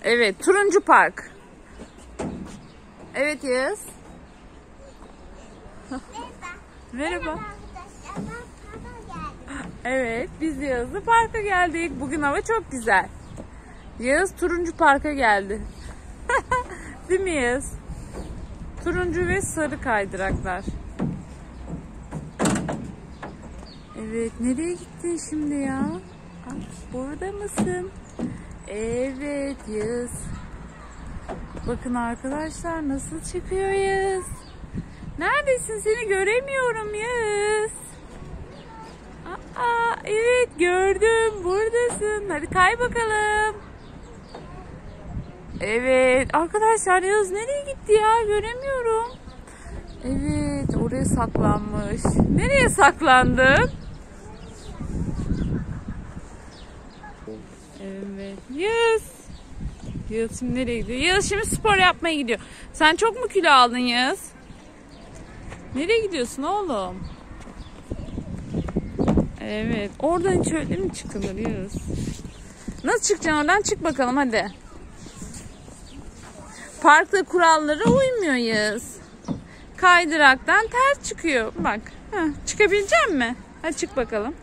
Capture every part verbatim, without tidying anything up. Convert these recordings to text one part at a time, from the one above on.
Evet, turuncu park. Evet Yağız. Merhaba. Evet, biz Yağız'la parka geldik. Bugün hava çok güzel. Yağız turuncu parka geldi. Değil mi Yağız? Turuncu ve sarı kaydıraklar. Evet, nereye gittin şimdi ya? Ay, burada mısın? Evet Yağız. Bakın arkadaşlar nasıl çıkıyor Yağız. Neredesin? Seni göremiyorum Yağız. Aa, evet gördüm. Buradasın. Hadi kay bakalım. Evet arkadaşlar Yağız nereye gitti ya? Göremiyorum. Evet oraya saklanmış. Nereye saklandın? Evet Yağız. Yağız şimdi nereye gidiyor? Yağız şimdi spor yapmaya gidiyor. Sen çok mu kilo aldın Yağız? Nereye gidiyorsun oğlum? Evet. Oradan hiç öyle mi çıkılır Yağız? Nasıl çıkacaksın oradan? Çık bakalım hadi. Parkta kurallara uymuyor Yağız. Kaydıraktan ters çıkıyor. Bak. Heh, çıkabilecek misin? Hadi çık bakalım.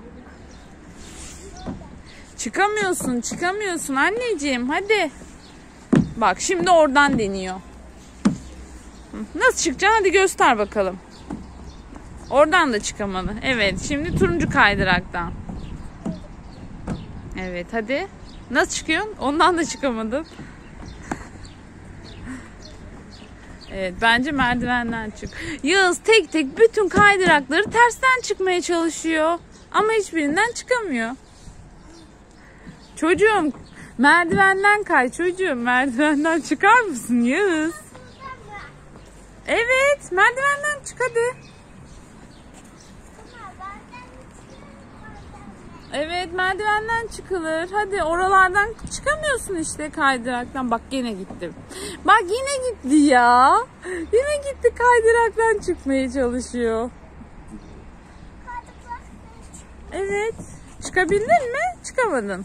Çıkamıyorsun. Çıkamıyorsun anneciğim. Hadi. Bak şimdi oradan deniyor. Nasıl çıkacaksın? Hadi göster bakalım. Oradan da çıkamadı. Evet. Şimdi turuncu kaydıraktan. Evet. Hadi. Nasıl çıkıyorsun? Ondan da çıkamadın. Evet. Bence merdivenden çık. Yağız tek tek bütün kaydırakları tersten çıkmaya çalışıyor. Ama hiçbirinden çıkamıyor. Çocuğum merdivenden kay çocuğum. Merdivenden çıkar mısın Yağız? Evet. Merdivenden çık hadi. Evet merdivenden çıkılır. Hadi oralardan çıkamıyorsun işte kaydıraktan. Bak yine gitti. Bak yine gitti ya. Yine gitti kaydıraktan çıkmaya çalışıyor. Evet. Çıkabildin mi? Çıkamadın.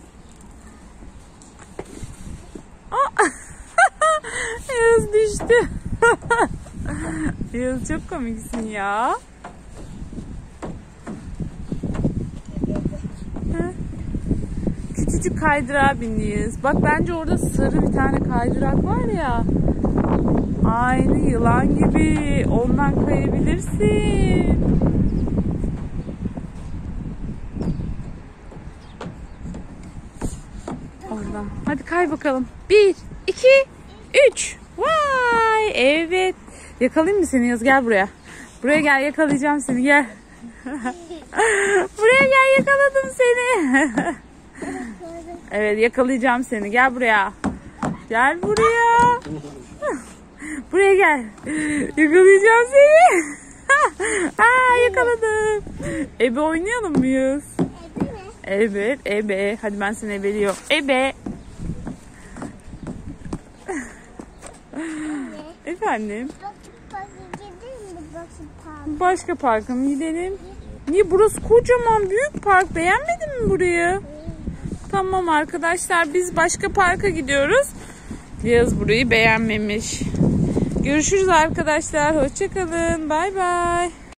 Yağız düştü. Yağız çok komiksin ya. Küçücük kaydırağa bindiyiz. Bak bence orada sarı bir tane kaydırak var ya. Aynı yılan gibi. Ondan kayabilirsin. Oradan. Hadi kay bakalım. Bir, iki, üç. Vay! Evet. Yakalayayım mı seni Yağız? Gel buraya. Buraya gel yakalayacağım seni. Gel. Buraya gel yakaladım seni. Evet yakalayacağım seni. Gel buraya. Gel buraya. Buraya gel. Yakalayacağım seni. Aa, yakaladım. Ebe oynayalım mıyız? Ebe mi? Evet ebe. Hadi ben seni ebeliyorum. Ebe. Efendim? Başka parka mı gidelim? Niye? Burası kocaman büyük park. Beğenmedin mi burayı? Tamam arkadaşlar biz başka parka gidiyoruz. Yağız burayı beğenmemiş. Görüşürüz arkadaşlar. Hoşça kalın. Bay bay.